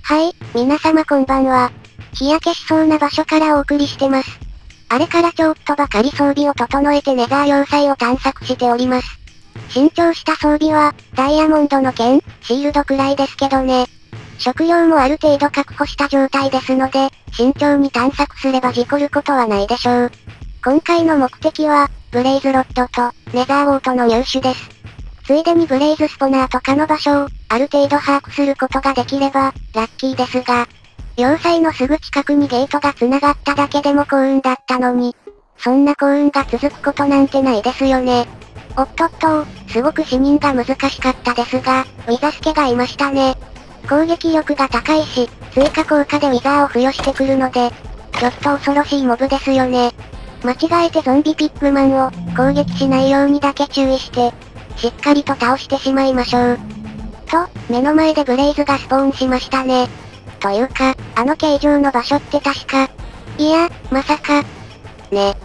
はい、皆様こんばんは。日焼けしそうな場所からお送りしてます。あれからちょっとばかり装備を整えてネザー要塞を探索しております。新調した装備は、ダイヤモンドの剣、シールドくらいですけどね。食料もある程度確保した状態ですので、慎重に探索すれば事故ることはないでしょう。今回の目的は、ブレイズロッドと、ネザーウォートの入手です。ついでにブレイズスポナーとかの場所を、ある程度把握することができれば、ラッキーですが、要塞のすぐ近くにゲートが繋がっただけでも幸運だったのに、そんな幸運が続くことなんてないですよね。おっとっと、すごく視認が難しかったですが、ウィザスケがいましたね。攻撃力が高いし、追加効果でウィザーを付与してくるので、ちょっと恐ろしいモブですよね。間違えてゾンビピッグマンを攻撃しないようにだけ注意して、しっかりと倒してしまいましょう。と、目の前でブレイズがスポーンしましたね。というか、あの形状の場所って確か、いや、まさか、ね。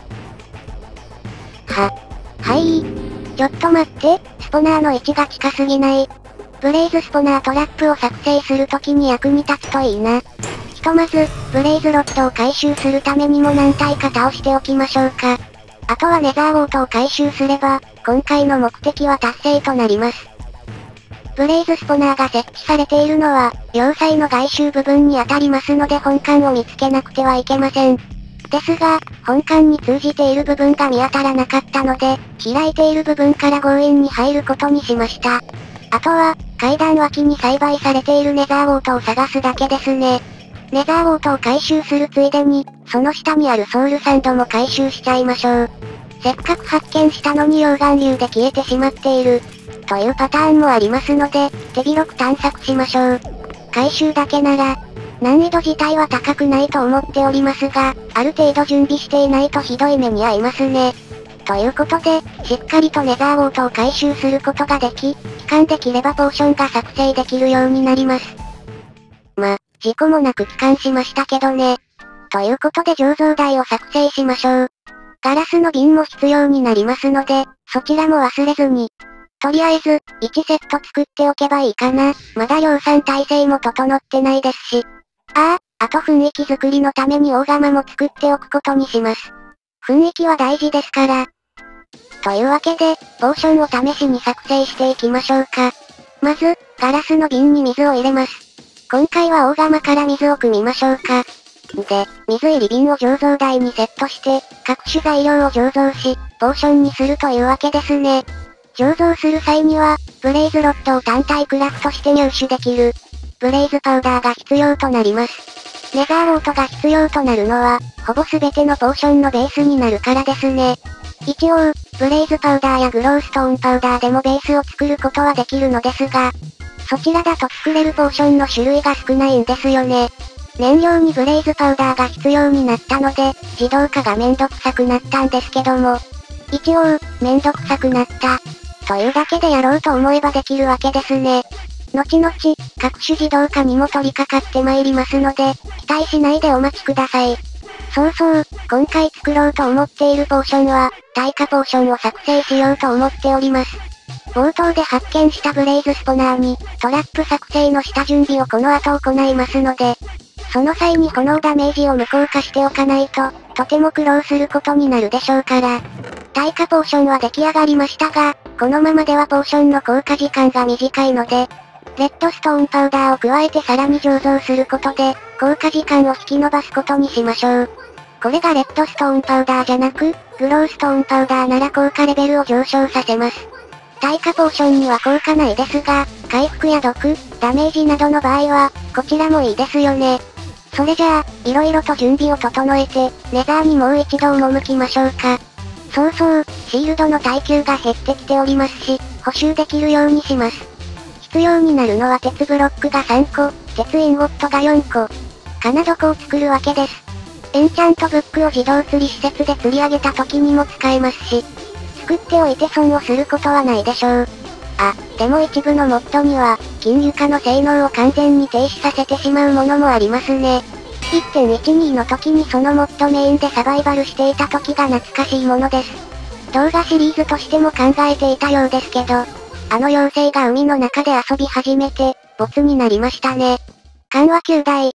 はい。ちょっと待って、スポナーの位置が近すぎない。ブレイズスポナートラップを作成するときに役に立つといいな。ひとまず、ブレイズロッドを回収するためにも何体か倒しておきましょうか。あとはネザーウォートを回収すれば、今回の目的は達成となります。ブレイズスポナーが設置されているのは、要塞の外周部分に当たりますので本館を見つけなくてはいけません。ですが、本館に通じている部分が見当たらなかったので、開いている部分から強引に入ることにしました。あとは、階段脇に栽培されているネザーウォートを探すだけですね。ネザーウォートを回収するついでに、その下にあるソウルサンドも回収しちゃいましょう。せっかく発見したのに溶岩流で消えてしまっている。というパターンもありますので、手広く探索しましょう。回収だけなら、難易度自体は高くないと思っておりますが、ある程度準備していないとひどい目に遭いますね。ということで、しっかりとネザーウォートを回収することができ、帰還できればポーションが作成できるようになります。事故もなく帰還しましたけどね。ということで醸造台を作成しましょう。ガラスの瓶も必要になりますので、そちらも忘れずに。とりあえず、1セット作っておけばいいかな。まだ量産体制も整ってないですし。あと雰囲気作りのために大釜も作っておくことにします。雰囲気は大事ですから。というわけで、ポーションを試しに作成していきましょうか。まず、ガラスの瓶に水を入れます。今回は大釜から水を汲みましょうか。で、水入り瓶を醸造台にセットして、各種材料を醸造し、ポーションにするというわけですね。醸造する際には、ブレイズロッドを単体クラフトして入手できる、ブレイズパウダーが必要となります。ネザーウォートが必要となるのは、ほぼ全てのポーションのベースになるからですね。一応、ブレイズパウダーやグローストーンパウダーでもベースを作ることはできるのですが、そちらだと作れるポーションの種類が少ないんですよね。燃料にブレイズパウダーが必要になったので、自動化がめんどくさくなったんですけども。一応、めんどくさくなった。というだけでやろうと思えばできるわけですね。後々、各種自動化にも取り掛かってまいりますので、期待しないでお待ちください。そうそう、今回作ろうと思っているポーションは、耐火ポーションを作成しようと思っております。冒頭で発見したブレイズスポナーに、トラップ作成の下準備をこの後行いますので、その際に炎ダメージを無効化しておかないと、とても苦労することになるでしょうから。耐火ポーションは出来上がりましたが、このままではポーションの効果時間が短いので、レッドストーンパウダーを加えてさらに醸造することで、効果時間を引き延ばすことにしましょう。これがレッドストーンパウダーじゃなく、グローストーンパウダーなら効果レベルを上昇させます。耐火ポーションには効果ないですが、回復や毒、ダメージなどの場合は、こちらもいいですよね。それじゃあ、色々と準備を整えて、ネザーにもう一度赴きましょうか。そうそう、シールドの耐久が減ってきておりますし、補修できるようにします。必要になるのは鉄ブロックが3個、鉄インゴットが4個。金床を作るわけです。エンチャントブックを自動釣り施設で釣り上げた時にも使えますし、作っておいて損をすることはないでしょう。でも一部のモッドには、金床の性能を完全に停止させてしまうものもありますね。1.12 の時にそのモッドメインでサバイバルしていた時が懐かしいものです。動画シリーズとしても考えていたようですけど、あの妖精が海の中で遊び始めて、ボツになりましたね。 緩和9台。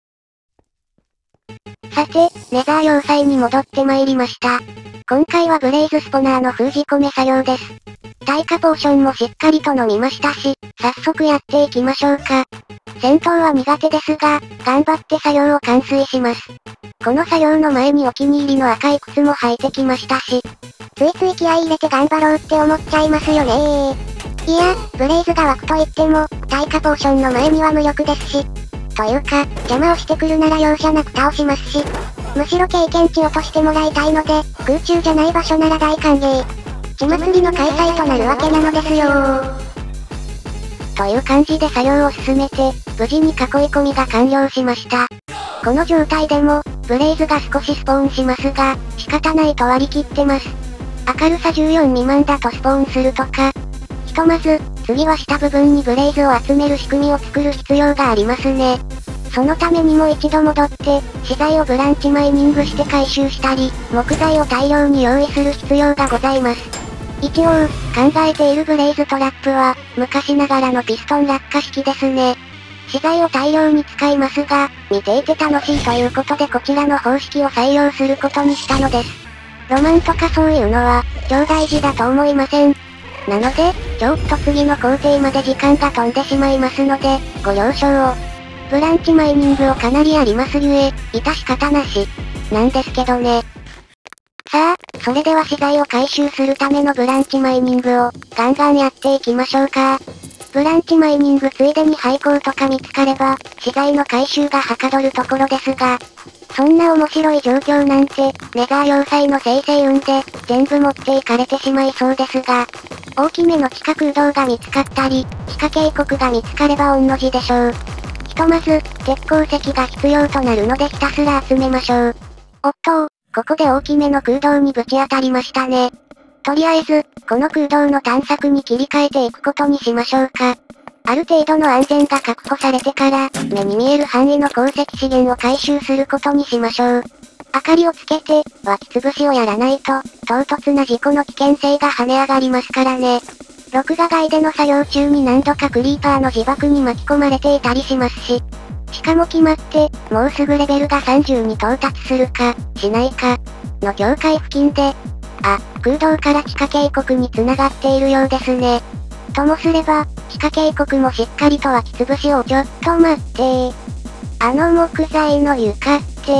さて、ネザー要塞に戻ってまいりました。今回はブレイズスポナーの封じ込め作業です。耐火ポーションもしっかりと飲みましたし、早速やっていきましょうか。戦闘は苦手ですが、頑張って作業を完遂します。この作業の前にお気に入りの赤い靴も履いてきましたし、ついつい気合い入れて頑張ろうって思っちゃいますよねいや、ブレイズが湧くと言っても、耐火ポーションの前には無力ですし。というか、邪魔をしてくるなら容赦なく倒しますし。むしろ経験値落としてもらいたいので、空中じゃない場所なら大歓迎。血祭りの開催となるわけなのですよという感じで作業を進めて、無事に囲い込みが完了しました。この状態でも、ブレイズが少しスポーンしますが、仕方ないと割り切ってます。明るさ14未満だとスポーンするとか。ひとまず、次は下部分にブレイズを集める仕組みを作る必要がありますね。そのためにも一度戻って、資材をブランチマイニングして回収したり、木材を大量に用意する必要がございます。一応、考えているブレイズトラップは、昔ながらのピストン落下式ですね。資材を大量に使いますが、見ていて楽しいということでこちらの方式を採用することにしたのです。ロマンとかそういうのは、超大事だと思いません。なので、ちょっと次の工程まで時間が飛んでしまいますので、ご了承を。ブランチマイニングをかなりやりますゆえ、致し方なし。なんですけどね。さあ、それでは資材を回収するためのブランチマイニングを、ガンガンやっていきましょうか。ブランチマイニングついでに廃鉱とか見つかれば、資材の回収がはかどるところですが、そんな面白い状況なんて、ネザー要塞の生成運で、全部持っていかれてしまいそうですが、大きめの地下空洞が見つかったり、地下渓谷が見つかれば御の字でしょう。ひとまず、鉄鉱石が必要となるのでひたすら集めましょう。おっと、ここで大きめの空洞にぶち当たりましたね。とりあえず、この空洞の探索に切り替えていくことにしましょうか。ある程度の安全が確保されてから、目に見える範囲の鉱石資源を回収することにしましょう。明かりをつけて、湧き潰しをやらないと、唐突な事故の危険性が跳ね上がりますからね。録画外での作業中に何度かクリーパーの自爆に巻き込まれていたりしますし。しかも決まって、もうすぐレベルが30に到達するか、しないか、の境界付近で、空洞から地下渓谷に繋がっているようですね。ともすれば、地下渓谷もしっかりと湧き潰しをちょっと待ってー。あの木材の床って、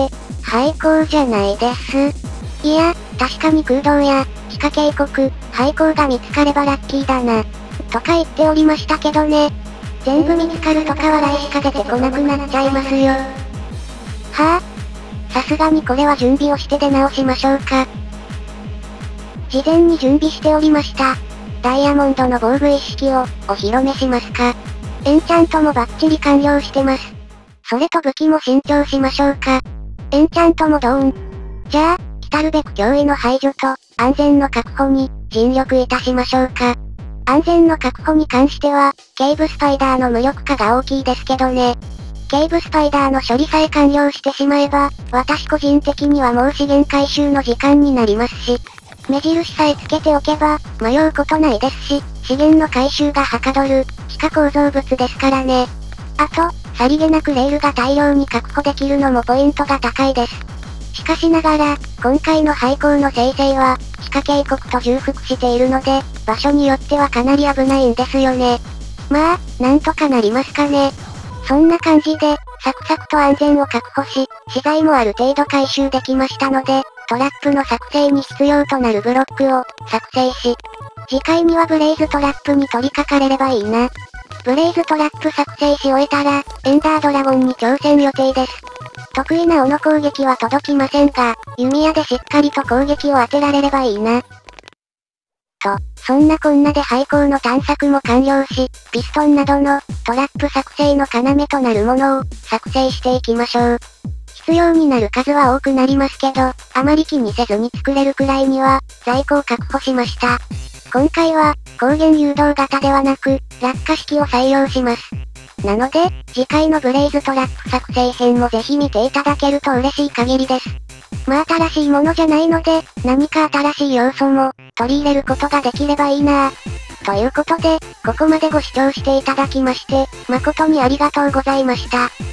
廃鉱じゃないです。いや、確かに空洞や、地下渓谷、廃鉱が見つかればラッキーだな。とか言っておりましたけどね。全部見つかるとか笑いしか出てこなくなっちゃいますよ。はぁ、さすがにこれは準備をして出直しましょうか。事前に準備しておりました。ダイヤモンドの防具一式を、お披露目しますか。エンチャントもバッチリ完了してます。それと武器も新調しましょうか。エンチャントもドーン。じゃあ、来るべく脅威の排除と、安全の確保に、尽力いたしましょうか。安全の確保に関しては、ケイブスパイダーの無力化が大きいですけどね。ケイブスパイダーの処理さえ完了してしまえば、私個人的にはもう資源回収の時間になりますし、目印さえつけておけば、迷うことないですし、資源の回収がはかどる、地下構造物ですからね。あと、さりげなくレールが大量に確保できるのもポイントが高いです。しかしながら、今回の廃鉱の生成は、地下渓谷と重複しているので、場所によってはかなり危ないんですよね。まあ、なんとかなりますかね。そんな感じで、サクサクと安全を確保し、資材もある程度回収できましたので、トラップの作成に必要となるブロックを、作成し、次回にはブレイズトラップに取り掛かれればいいな。ブレイズトラップ作成し終えたら、エンダードラゴンに挑戦予定です。得意な斧攻撃は届きませんが、弓矢でしっかりと攻撃を当てられればいいな。と、そんなこんなで廃鉱の探索も完了し、ピストンなどのトラップ作成の要となるものを作成していきましょう。必要になる数は多くなりますけど、あまり気にせずに作れるくらいには、在庫を確保しました。今回は、光源誘導型ではなく、落下式を採用します。なので、次回のブレイズトラップ作成編もぜひ見ていただけると嬉しい限りです。まあ新しいものじゃないので、何か新しい要素も、取り入れることができればいいなぁ。ということで、ここまでご視聴していただきまして、誠にありがとうございました。